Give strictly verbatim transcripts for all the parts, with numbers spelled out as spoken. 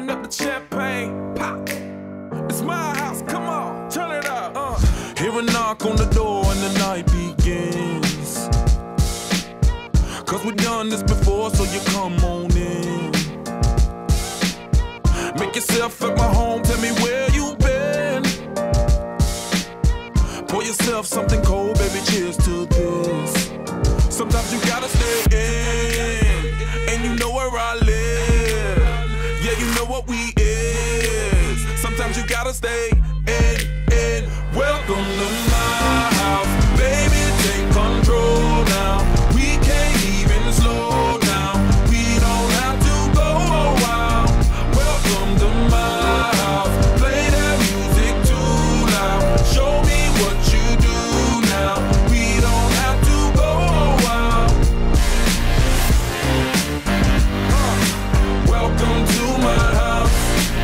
open up the champagne, pop. It's my house, come on, turn it up. Uh. Hear a knock on the door and the night begins. Cause we've done this before, so you come on in. Make yourself at my home, tell me where you been. Pour yourself something cold, baby, cheers to this. Sometimes you gotta stay in, and you know where I live. Yeah, you know what we is. Sometimes you gotta stay in, in. Welcome to my house, baby, take control now. We can't even slow down. We don't have to go a while. Welcome to my house, play that music too loud. Show me what you do now. We don't have to go a while. Uh, welcome to my house.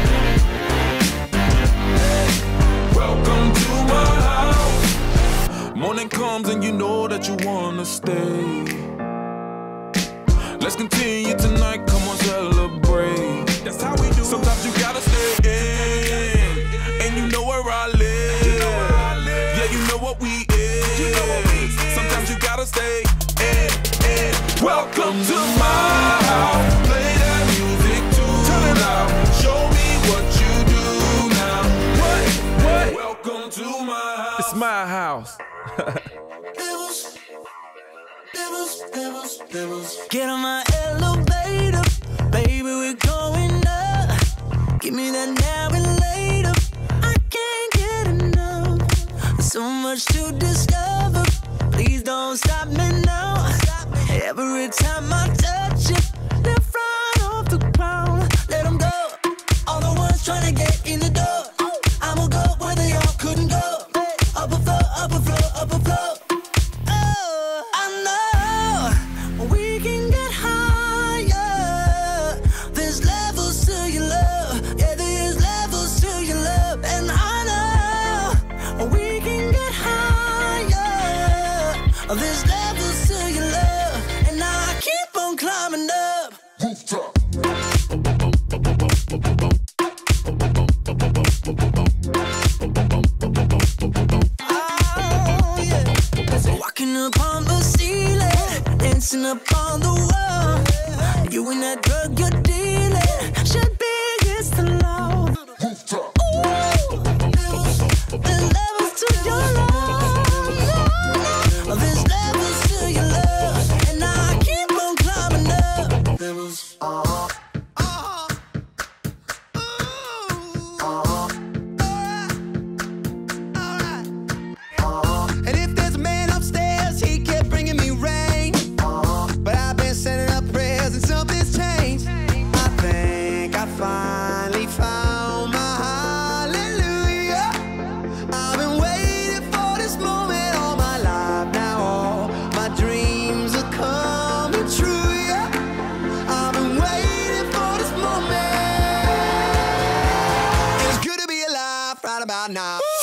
Welcome to my house. Morning comes and you know that you wanna stay. Let's continue tonight, come on, celebrate. That's how we do. Sometimes you gotta stay in, and you know where I live. You know where I live. Yeah, you know what we is. You know what we is. Sometimes you gotta stay in, in. Welcome to my house. Play that music too loud. Show me what you do now. What? What? Welcome to my house. It's my house. Devils, devils, devils, devils. Get on my elevator, baby, we're going up. Give me that now and later. I can't get enough. So much to discover. Please don't stop me now. Every time I touch you, they're flying off the ground. Let them go. All the ones trying to get in the door. I'ma go where they all couldn't go. Up a floor, up a floor, up a floor. Oh, I know we can get higher. There's levels to your love. Yeah, there's levels to your love. And I know we can get higher. There's levels to your love. And I keep on climbing up. Rooftop. Walking upon the ceiling, dancing upon the wall. You and that drug you're dealing should be against the law. Ooh, there's levels to your love. There's levels to your love, and I keep on climbing up. Levels. Uh-huh. Uh-huh. Ooh. Uh-huh. Finally found my hallelujah. I've been waiting for this moment all my life. Now all my dreams are coming true, yeah. I've been waiting for this moment. It's good to be alive right about now.